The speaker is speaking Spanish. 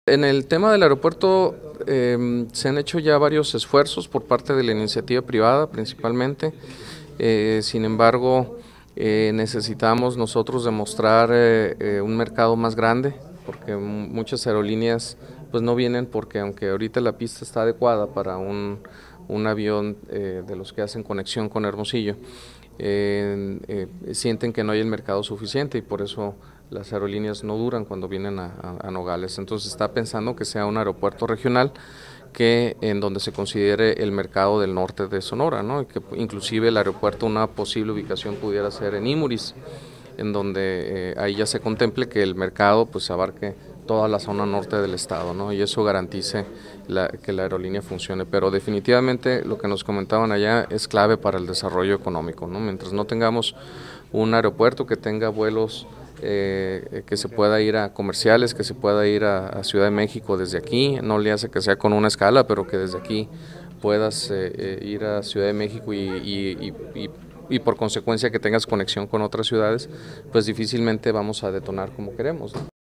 En el tema del aeropuerto se han hecho ya varios esfuerzos por parte de la iniciativa privada principalmente, sin embargo necesitamos nosotros demostrar un mercado más grande porque muchas aerolíneas pues no vienen porque aunque ahorita la pista está adecuada para un avión de los que hacen conexión con Hermosillo, sienten que no hay el mercado suficiente y por eso las aerolíneas no duran cuando vienen a Nogales. Entonces está pensando que sea un aeropuerto regional en donde se considere el mercado del norte de Sonora, ¿no? Y que inclusive el aeropuerto, una posible ubicación pudiera ser en Imuris, en donde ahí ya se contemple que el mercado pues abarque toda la zona norte del estado, ¿no? Y eso garantice que la aerolínea funcione, pero definitivamente lo que nos comentaban allá es clave para el desarrollo económico, ¿no? Mientras no tengamos un aeropuerto que tenga vuelos que se pueda ir a comerciales, que se pueda ir a Ciudad de México desde aquí, no le hace que sea con una escala, pero que desde aquí puedas ir a Ciudad de México y por consecuencia que tengas conexión con otras ciudades, pues difícilmente vamos a detonar como queremos, ¿no?